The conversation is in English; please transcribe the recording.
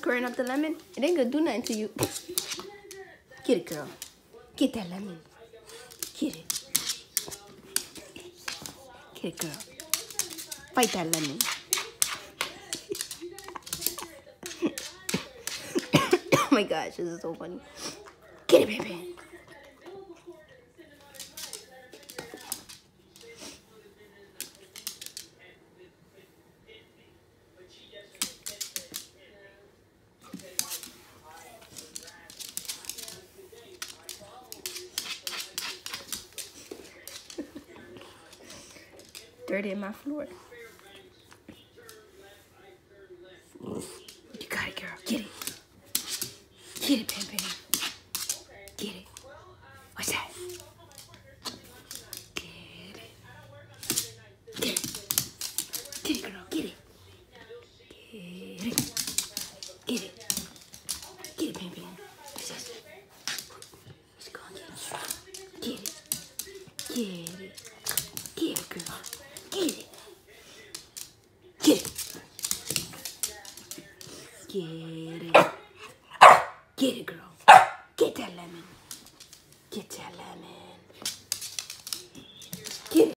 squaring up the lemon. It ain't gonna do nothing to you. Get it, girl. Get that lemon. Get it. Get it, girl. Fight that lemon. Oh my gosh, this is so funny. Get it, baby. Dirty in my floor. You got it, girl. Get it. Get it, Pam Pam. Get it. What's that? Get it. Get it. Get it, girl. Get it. Get it. Get it. Get it, Pam Pam. What's this? Let's go and get it. Get it. Get it, girl. Get it. Get it. Get it.